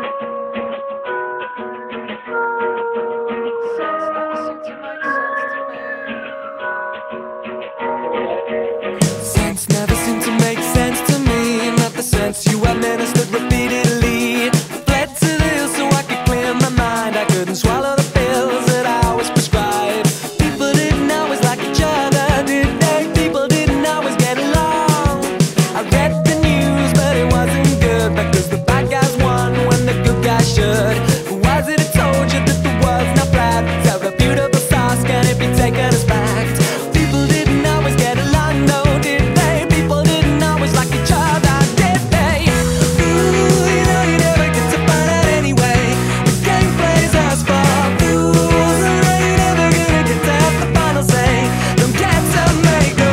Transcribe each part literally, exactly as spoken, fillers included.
Sense never seemed to make sense to me. Not the sense you administered repeatedly. Fled to the hills so I could clear my mind. I couldn't swallow the pills that I was prescribed. People didn't always like each other, did they? People didn't always get along. I read the news but it wasn't good, because the bad guys won when the good guys should. Who was it who told you that the world's not flat? Tell the beautiful sauce, can it be taken as fact? People didn't always get along, no, did they? People didn't always like each other, did they? Ooh, you know you never get to find out anyway. The game plays us for fools. You know you're never gonna get to have the final say. Don't get to make the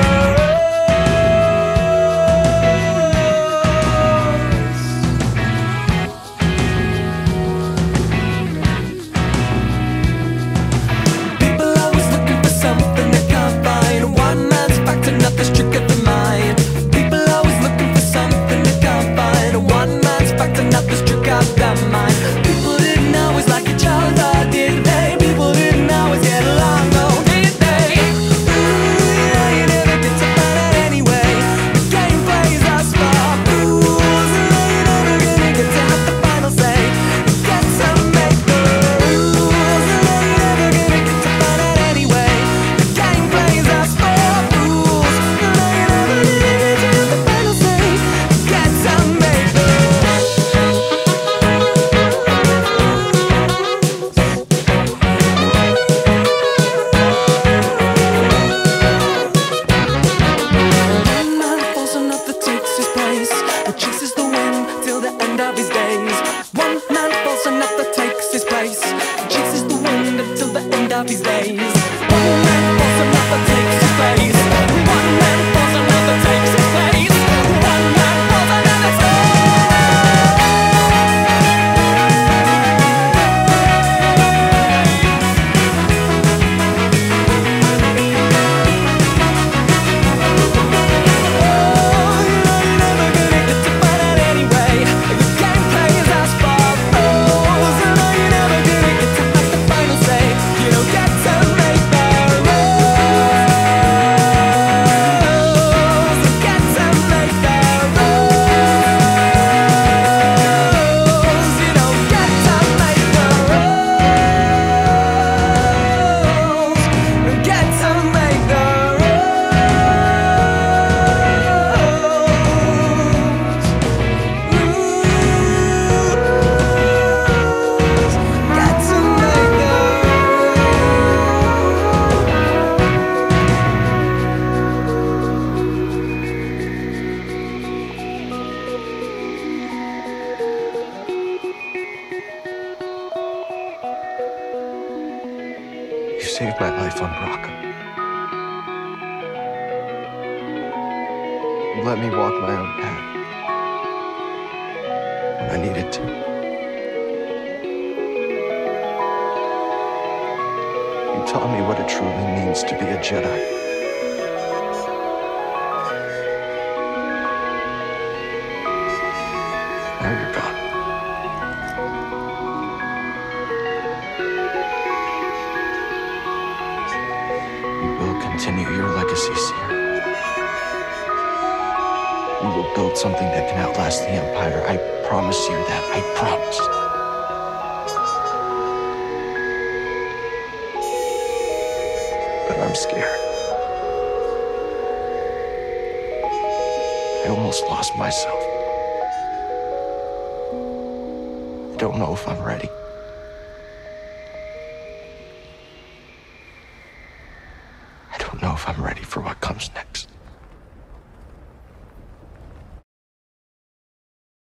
people always looking for something they can't find. One man's fact, another's trick of the mind. People always looking for something they can't find. One man's fact, another's trick of the mind. People didn't always like each other, did they? People didn't always get along, no, did they? Ooh, you know you never get to find out anyway. The game plays us for fools. You know you're never gonna get to have the final say. You get to make the rules. You know you're never gonna get to find out anyway. The game plays us for fools. You know you're never gonna get to have the final say. You get to make the one man falls, another takes his place. Who chases the wind till the end of his days. One man falls, another takes his place. Who chases the wind until the end of his days. One man falls, another takes his place. One man falls, another takes his place. One man falls, another takes. You saved my life on Brock. You let me walk my own path when I needed to. You taught me what it truly means to be a Jedi. Now you're gone. Continue your legacy, Seer. We will build something that can outlast the Empire. I promise you that. I promise. But I'm scared. I almost lost myself. I don't know if I'm ready. I don't know if I'm ready for what comes next.